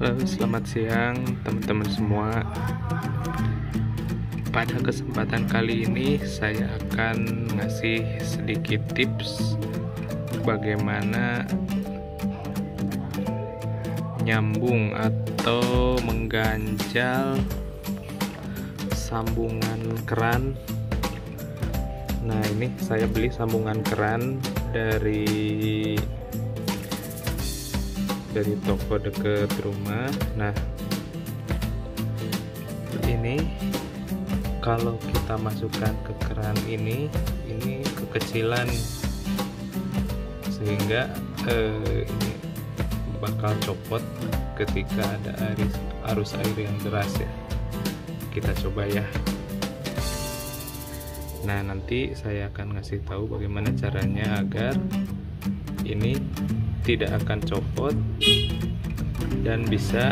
Selamat siang teman-teman semua. Pada kesempatan kali ini saya akan ngasih sedikit tips bagaimana nyambung atau mengganjal sambungan keran. Nah, ini saya beli sambungan keran dari toko deket rumah. Nah, ini kalau kita masukkan ke keran ini kekecilan sehingga ini bakal copot ketika ada arus air yang deras ya. Kita coba ya. Nah, nanti saya akan ngasih tahu bagaimana caranya agar ini tidak akan copot dan bisa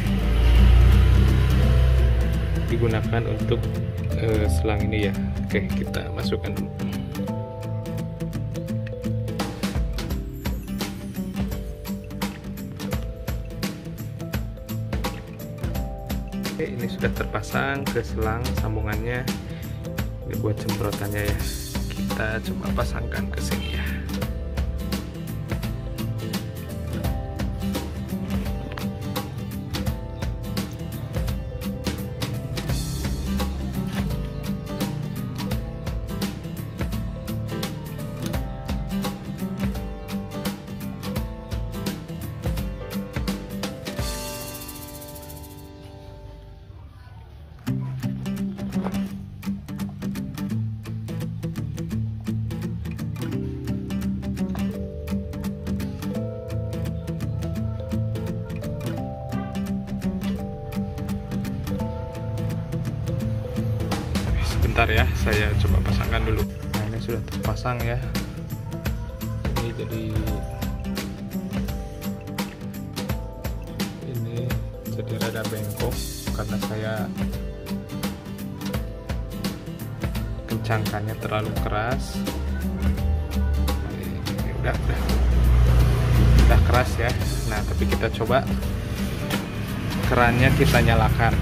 digunakan untuk selang ini ya. Oke, kita masukkan dulu. Oke, ini sudah terpasang ke selang sambungannya. Ini buat semprotannya ya. Kita coba pasangkan ke sini ya. Bentar ya, saya coba pasangkan dulu. Nah, ini sudah terpasang ya. Ini jadi rada bengkok karena saya kencangkannya terlalu keras. Nah, ini udah keras ya. Nah, tapi kita coba kerannya kita nyalakan.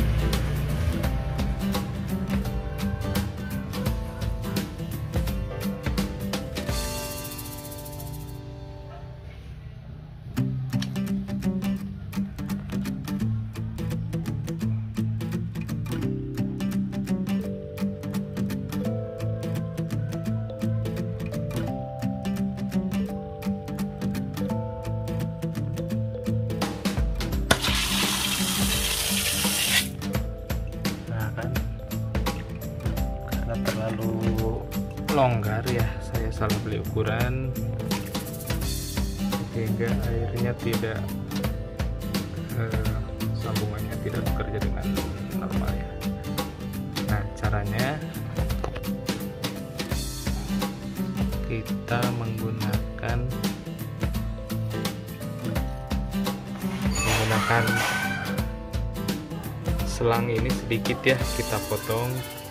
Terlalu longgar ya, saya salah beli ukuran sehingga airnya tidak sambungannya tidak bekerja dengan normal ya. Nah, caranya kita menggunakan selang ini sedikit ya, kita potong.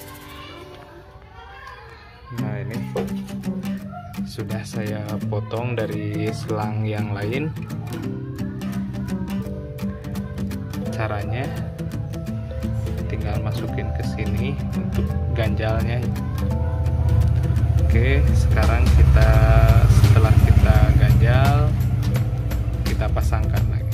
Nah, ini sudah saya potong dari selang yang lain. Caranya tinggal masukin ke sini untuk ganjalnya. Oke, sekarang setelah kita ganjal, kita pasangkan lagi.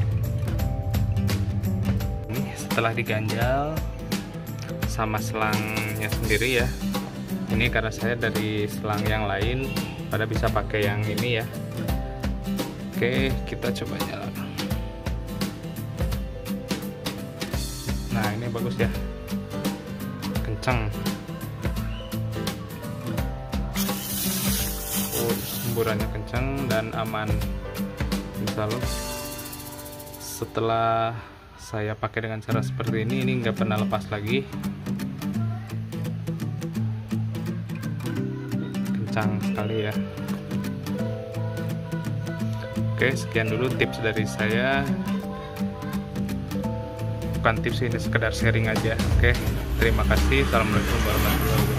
Ini setelah diganjal sama selangnya sendiri ya. Ini karena saya dari selang yang lain, pada bisa pakai yang ini ya. Oke, kita coba nyalakan. Nah, ini bagus ya, kencang. Semburannya kencang dan aman. Insya Allah setelah saya pakai dengan cara seperti ini nggak pernah lepas lagi. Kencang sekali ya. Oke, sekian dulu tips dari saya. Bukan tips, ini sekedar sharing aja. Oke, terima kasih. Assalamualaikum warahmatullahi wabarakatuh.